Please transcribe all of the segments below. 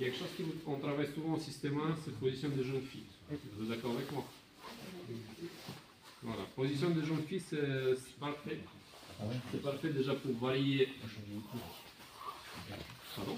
Il y a quelque chose qu'on travaille souvent au système 1, c'est la position des jeunes filles. Vous êtes d'accord avec moi? Voilà, position des jeunes filles, c'est parfait. C'est parfait déjà pour varier. Pardon?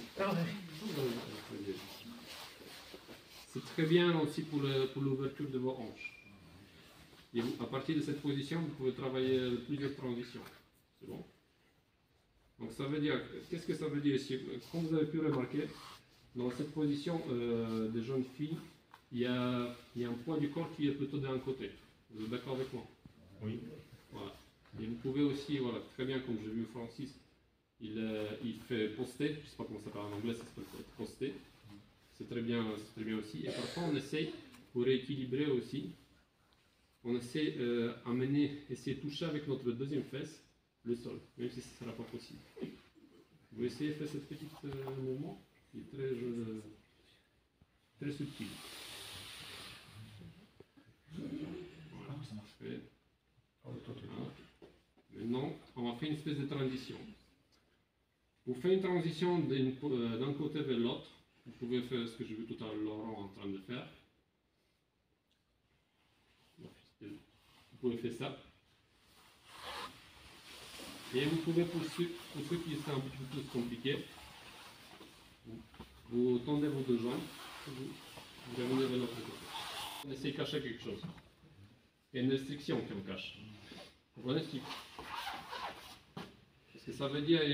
C'est très bien aussi pour l'ouverture de vos hanches. Et à partir de cette position, vous pouvez travailler plusieurs transitions. C'est bon? Donc ça veut dire, qu'est-ce que ça veut dire ici? Comme vous avez pu remarquer, dans cette position des jeunes filles, il y a un poids du corps qui est plutôt d'un côté. Vous êtes d'accord avec moi? Oui. Voilà. Et vous pouvez aussi, voilà, très bien comme j'ai vu Francis, il fait poster, je ne sais pas comment ça s'appelle en anglais, ça s'appelle poster. C'est très bien aussi. Et parfois on essaye, pour rééquilibrer aussi, on essaie essayer de toucher avec notre deuxième fesse le sol, même si ce ne sera pas possible. Vous essayez de faire ce petit mouvement, qui est très subtil. Voilà, ça marche. Maintenant, on va faire une espèce de transition. Vous faites une transition d'un côté vers l'autre. Vous pouvez faire ce que j'ai vu tout à l'heure Laurent en train de faire. Vous pouvez faire ça. Et vous pouvez, pour ceux qui sont un petit peu plus compliqués, vous tendez vos deux jambes, vous revenez vers l'autre côté. On essaie de cacher quelque chose. Il y a une restriction qu'on cache. Vous comprenez ce qu'il faut? Parce que ça veut dire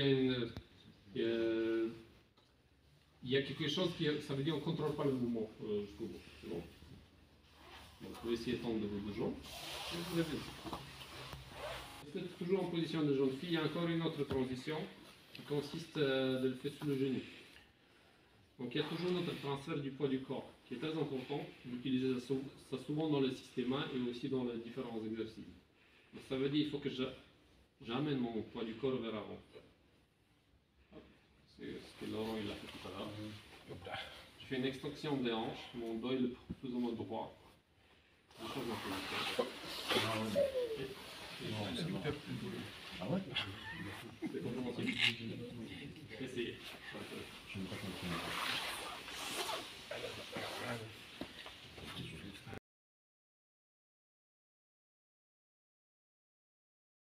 il y a quelque chose ça veut dire qu'on ne contrôle pas le mouvement jusqu'au bout. C'est bon? Donc vous essayez de tendre vos deux jambes. Et vous revenez. Vous êtes toujours en position de jeune fille. Il y a encore une autre transition qui consiste de le faire sous le genou. Donc il y a toujours notre transfert du poids du corps qui est très important. Vous utilisez ça souvent dans le système 1 et aussi dans les différents exercices. Donc ça veut dire qu'il faut que j'amène mon poids du corps vers avant. C'est ce que Laurent il a fait tout à l'heure. Je fais une extension des hanches, mon dos est plus ou moins droit. Je change ma position. Ah ouais? Essayez.